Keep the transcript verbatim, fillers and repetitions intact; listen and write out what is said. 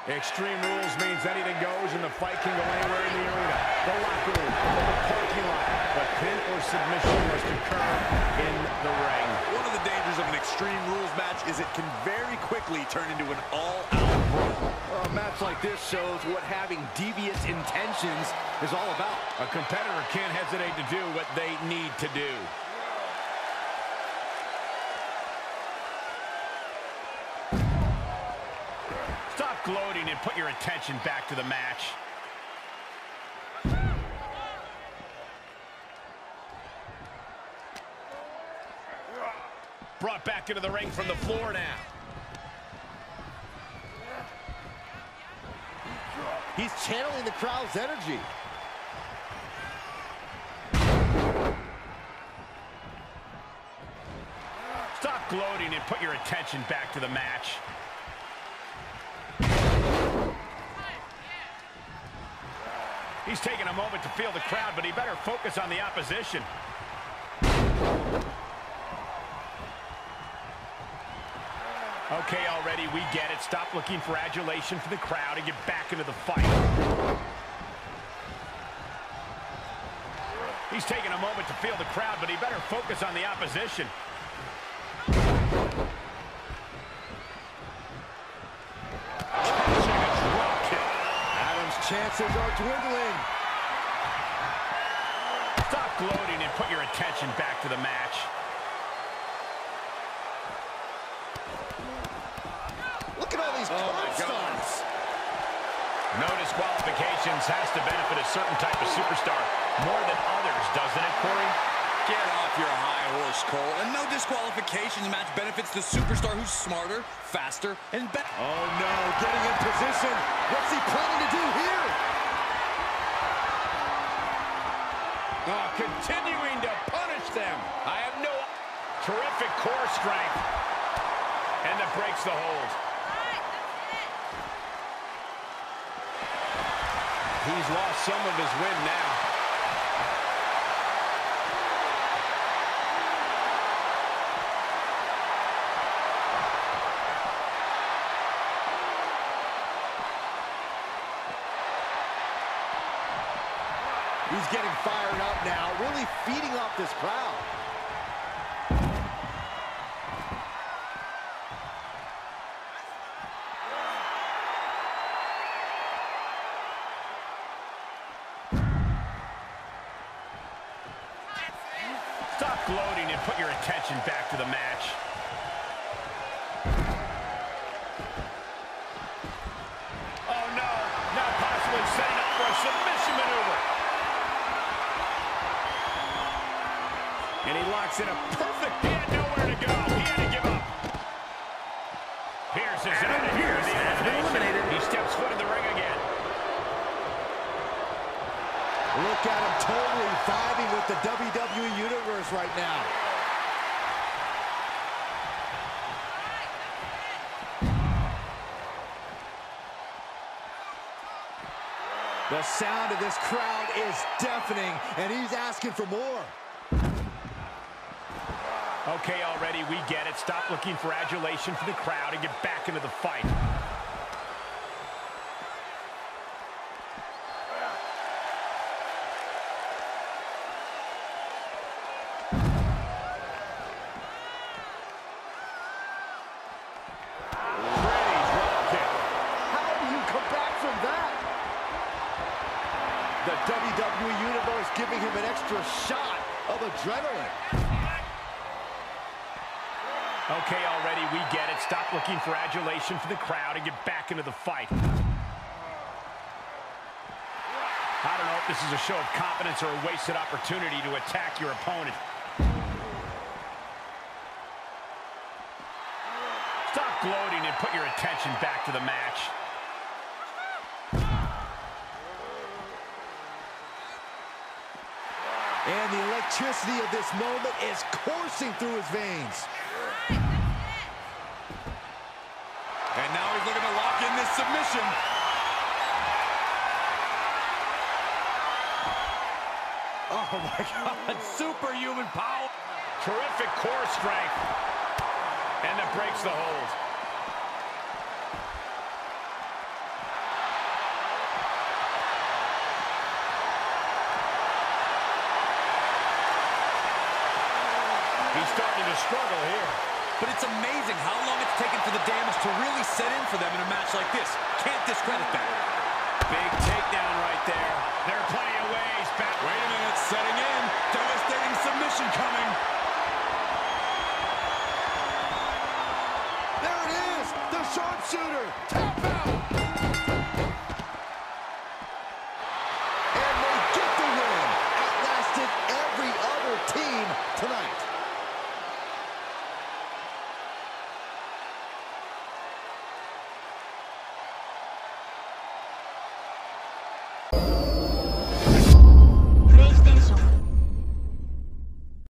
Extreme Rules means anything goes and the fight can go anywhere in the arena, the locker room, the parking lot. But pin or submission must occur in the ring. One of the dangers of an Extreme Rules match is it can very quickly turn into an all-out brawl. Well, a match like this shows what having devious intentions is all about. A competitor can't hesitate to do what they need to do. Stop gloating and put your attention back to the match. Brought back into the ring from the floor now. He's channeling the crowd's energy. Stop gloating and put your attention back to the match. He's taking a moment to feel the crowd, but he better focus on the opposition. Okay, already, we get it. Stop looking for adulation for the crowd and get back into the fight. He's taking a moment to feel the crowd, but he better focus on the opposition. Catching a drop kick. Adam's chances are dwindling. Stop gloating and put your attention back to the match. Look at all these Oh my curb stomps. No disqualifications has to benefit a certain type of superstar more than others, doesn't it, Corey? Get off your high horse, Cole. And no disqualifications match benefits the superstar who's smarter, faster, and better. Oh no, getting in position. What's he planning to do here? Oh, continuing to punish them. I have no... Terrific core strength. And that breaks the hold. He's lost some of his wind now. He's getting fired up now, really feeding off this crowd. Stop gloating and put your attention back to the match. Oh no, now possibly setting up for a submission maneuver. And he locks in a perfect, he had nowhere to go. He had to give up. Pierce is out of here. The elimination. He steps foot in the ring again. Look at him totally vibing with the W W E Universe right now. The sound of this crowd is deafening, and he's asking for more. Okay, already, we get it. Stop looking for adulation for the crowd and get back into the fight. The W W E Universe giving him an extra shot of adrenaline. Okay, already, we get it. Stop looking for adulation for the crowd and get back into the fight. I don't know if this is a show of confidence or a wasted opportunity to attack your opponent. Stop gloating and put your attention back to the match. And the electricity of this moment is coursing through his veins. And now he's looking to lock in this submission. Oh my God, superhuman power. Terrific core strength. And that breaks the hold. starting to struggle here. But it's amazing how long it's taken for the damage to really set in for them in a match like this. Can't discredit that. Big takedown right there. There are plenty of ways back. Wait a minute, setting in. Devastating submission coming. There it is, the sharpshooter. Tap out.